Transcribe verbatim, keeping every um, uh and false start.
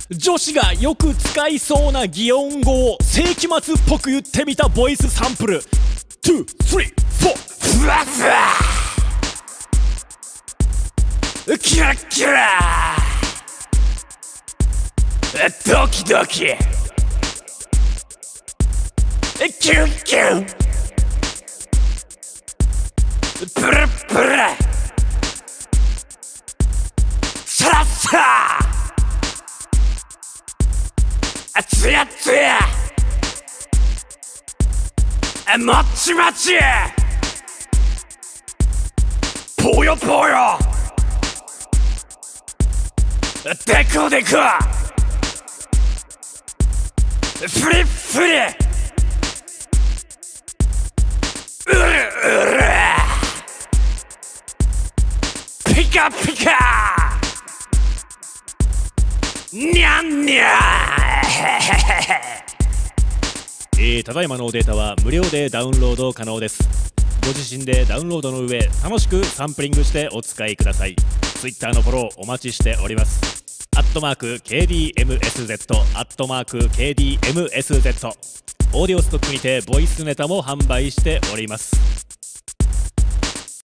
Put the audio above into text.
女子がよく使いそうな擬音語を世紀末っぽく言ってみたボイスサンプル。ツー、スリー、フォー。ふわふわキラキラドキドキキュンキュンプルプルサラッサラツヤツヤもっちもちぽよぽよデコデコフリッフリうるうるピカピカにゃんにゃえー、ただいまのデータは無料でダウンロード可能です。ご自身でダウンロードの上楽しくサンプリングしてお使いください。 Twitter のフォローお待ちしております。アットマーク ケーディーエムエスゼット アットマーク ケーディーエムエスゼット オーディオストックにてボイスネタも販売しております。